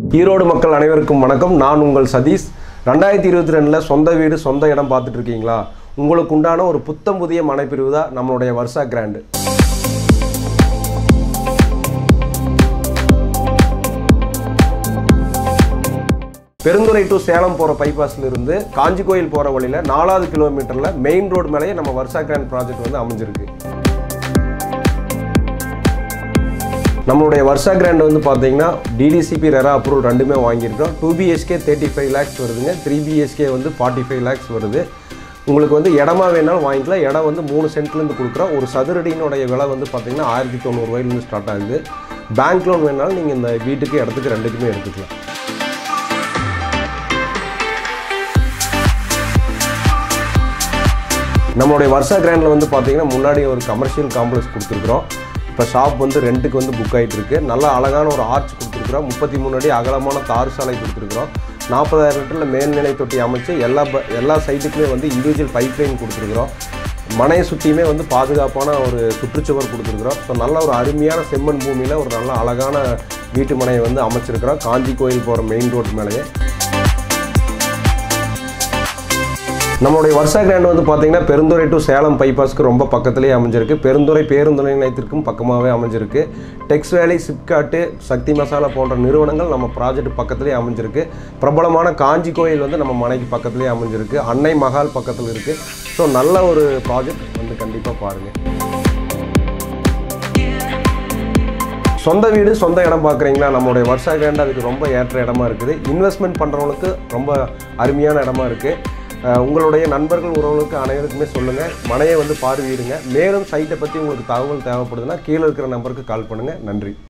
ஈரோடு மக்கள் அனைவருக்கும் வணக்கம். நான் உங்கள் சதீஷ். 2022ல சொந்த வீடு சொந்த இடம் பார்த்துட்டு இருக்கீங்களா? உங்களுக்கு உண்டான ஒரு புத்தம் புதிய மனைப்பிரிவு தான் நம்மளுடைய வர்ஷா கிராண்ட். பெருந்துறை டு சேலம் போகிற பைபாஸில் இருந்து காஞ்சிகோயில் போகிற வழியில் 4வது கிலோமீட்டரில் மெயின் ரோடு மேலேயே நம்ம வர்ஷா கிராண்ட் ப்ராஜெக்ட் வந்து அமைஞ்சிருக்கு. நம்மளுடைய வர்ஷா கிராண்ட் வந்து பார்த்தீங்கன்னா DTCP RERA அப்ரூவல் ரெண்டுமே வாங்கியிருக்கோம். 2 BHK 35 lakhs வருதுங்க, 3 BHK வந்து 45 lakhs வருது. உங்களுக்கு வந்து இடமா வேணாலும் வாங்கிக்கலாம். இடம் வந்து 3 சென்ட்லேருந்து கொடுக்குறோம். ஒரு சதுரடியினுடைய விலை வந்து பார்த்தீங்கன்னா 1090 ரூபாயிலேருந்து ஸ்டார்ட் ஆகுது. பேங்க் லோன் வேணாலும் நீங்கள் இந்த வீட்டுக்கு இடத்துக்கு ரெண்டுக்குமே எடுத்துக்கலாம். நம்மளுடைய வர்ஷா கிராண்டில் வந்து பார்த்தீங்கன்னா முன்னாடி ஒரு கமர்ஷியல் காம்ப்ளெக்ஸ் கொடுத்துருக்குறோம். இப்போ ஷாப் வந்து ரெண்ட்டுக்கு வந்து புக் ஆகிட்டு இருக்கு. நல்லா அழகான ஒரு ஆர்ச் கொடுத்துருக்குறோம். 33 அடி அகலமான தார் சாலை கொடுத்துருக்குறோம். 40,000 லிட்டரில் மேல்நிலை தொட்டி அமைச்சு எல்லா சைட்டுக்குமே வந்து இண்டிவிஜுவல் பைப் லைன் கொடுத்துருக்குறோம். மனையை சுற்றியுமே வந்து பாதுகாப்பான ஒரு சுற்றுச்சுவர் கொடுத்துருக்குறோம். ஸோ நல்ல ஒரு அருமையான செம்மண் பூமியில் ஒரு நல்ல அழகான வீட்டு மனையை வந்து அமைச்சிருக்கிறோம். காஞ்சி கோயில் போகிற மெயின் ரோடு மேலேயே நம்மளுடைய வர்ஷா கிராண்ட் வந்து பார்த்தீங்கன்னா பெருந்துறை டு சேலம் பைபாஸ்க்கு ரொம்ப பக்கத்துலேயே அமைஞ்சிருக்கு. பெருந்துறை பேருந்து நிலையத்திற்கும் பக்கமாகவே அமைஞ்சிருக்கு. டெக்ஸ் வேலி, சிப்காட்டு, சக்தி மசாலா போன்ற நிறுவனங்கள் நம்ம ப்ராஜெக்ட் பக்கத்துலேயே அமைஞ்சிருக்கு. பிரபலமான காஞ்சி கோயில் வந்து நம்ம மனைக்கு பக்கத்துலேயே அமைஞ்சிருக்கு. அன்னை மகால் பக்கத்தில் இருக்குது. ஸோ நல்ல ஒரு ப்ராஜெக்ட் வந்து கண்டிப்பாக பாருங்கள். சொந்த வீடு சொந்த இடம் பார்க்குறீங்களா? நம்மளுடைய வர்ஷா கிராண்ட் அதுக்கு ரொம்ப ஏற்ற இடமா இருக்குது. இன்வெஸ்ட்மெண்ட் பண்ணுறவங்களுக்கு ரொம்ப அருமையான இடமா இருக்குது. உங்களுடைய நண்பர்கள் உறவுகளுக்கு அனைவருக்குமே சொல்லுங்கள். மனையை வந்து பார்வையிடுங்க. மேலும் சைட்டை பற்றி உங்களுக்கு தகவல் தேவைப்படுதுன்னா கீழே இருக்கிற நம்பருக்கு கால் பண்ணுங்கள். நன்றி.